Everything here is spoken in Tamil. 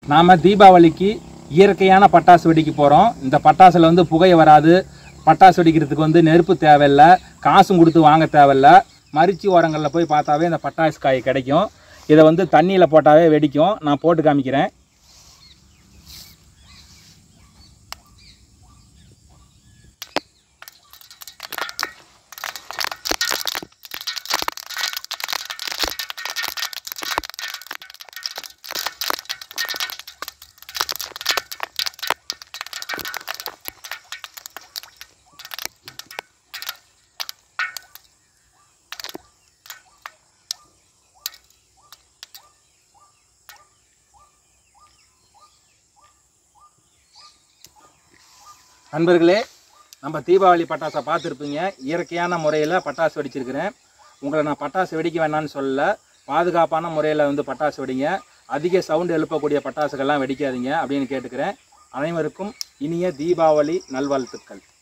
நாம் தீபாவளிக்கு இயற்கையான பட்டாசு வெடிக்க போகிறோம். இந்த பட்டாசில் வந்து புகை வராது. பட்டாசு வெடிக்கிறதுக்கு வந்து நெருப்பு தேவையில்லை, காசும் கொடுத்து வாங்க தேவையில்லை. மரிச்சி ஓரங்களில் போய் பார்த்தாவே இந்த பட்டாசு காய் கிடைக்கும். இதை வந்து தண்ணியில் போட்டாவே வெடிக்கும். நான் போட்டு காமிக்கிறேன். நண்பர்களே, நம்ம தீபாவளி பட்டாசை பார்த்துருப்பீங்க. இயற்கையான முறையில் பட்டாசு வெடிச்சிருக்கிறேன். உங்களை நான் பட்டாசு வெடிக்க வேணான்னு சொல்லலை. பாதுகாப்பான முறையில் வந்து பட்டாசு வெடிங்க. அதிக சவுண்டு எழுப்பக்கூடிய பட்டாசுகள்லாம் வெடிக்காதீங்க அப்படின்னு கேட்டுக்கிறேன். அனைவருக்கும் இனிய தீபாவளி நல்வாழ்த்துக்கள்.